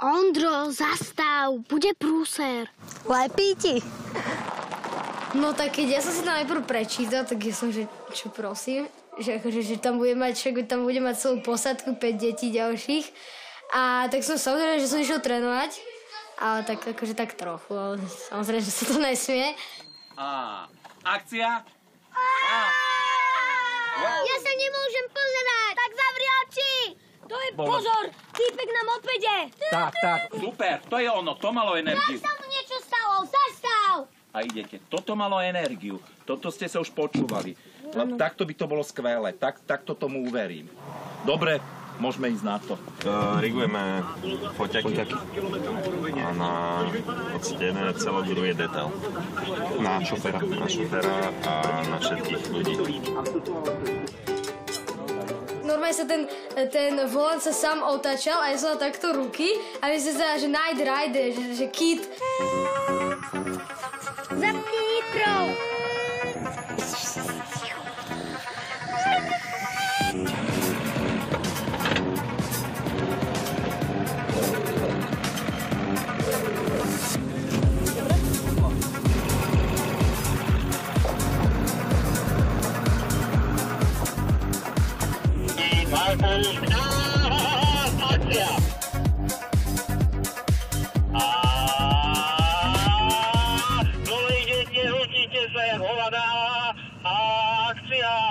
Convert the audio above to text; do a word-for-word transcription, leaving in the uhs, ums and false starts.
Ondro, zastav, bude prúser. Lepí ti. No tak keď ja som si tam najprv prečítal, tak ja som, že čo prosím, že, akože, že tam bude mať, však tam bude mať celú posádku, päť detí ďalších. A tak som samozrejme, že som išiel trénovať, ale tak akože tak trochu, ale samozrejme, že sa to nesmie. A akcia. A. Ja sa nemôžem pozerať. Tak zavri oči. To je Bolo. Pozor, týpek na mopede. Tak, tak, super, to je ono, to malo energiu. Tak sa mu niečo stalo, zastav. A idete, toto malo energiu, toto ste sa už počúvali. Lebo takto by to bolo skvelé, tak, takto tomu uverím. Dobre, môžeme ísť na to. Uh, rigujeme foťaky. foťaky. A na od stene celobuduje detail. Na šoféra. Na šoféra a na všetkých ľudí. Normálne sa ten, ten volant sa sám otáčal a ja som na takto ruky a myslím sa, že Night Rider, že, že Kid. Zapni nitro. Akcia! A dole idete, hustíte sa jak hovada. Akcia!